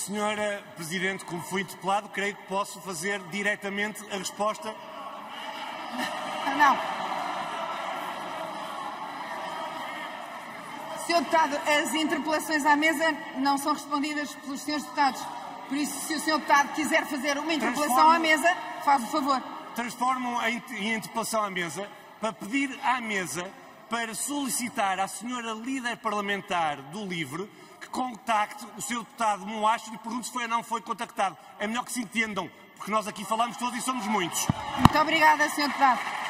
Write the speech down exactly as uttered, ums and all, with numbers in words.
senhora Presidente, como fui interpelado, creio que posso fazer diretamente a resposta. Não. senhor Deputado, as interpelações à mesa não são respondidas pelos senhores deputados. Por isso, se o senhor Deputado quiser fazer uma interpelação à mesa, faz o favor. Transformam a interpelação à mesa para pedir à mesa para solicitar à senhora líder parlamentar do LIVRE que contacte o seu deputado Moacho e pergunte se foi ou não foi contactado. É melhor que se entendam, porque nós aqui falamos todos e somos muitos. Muito obrigada, senhor Deputado.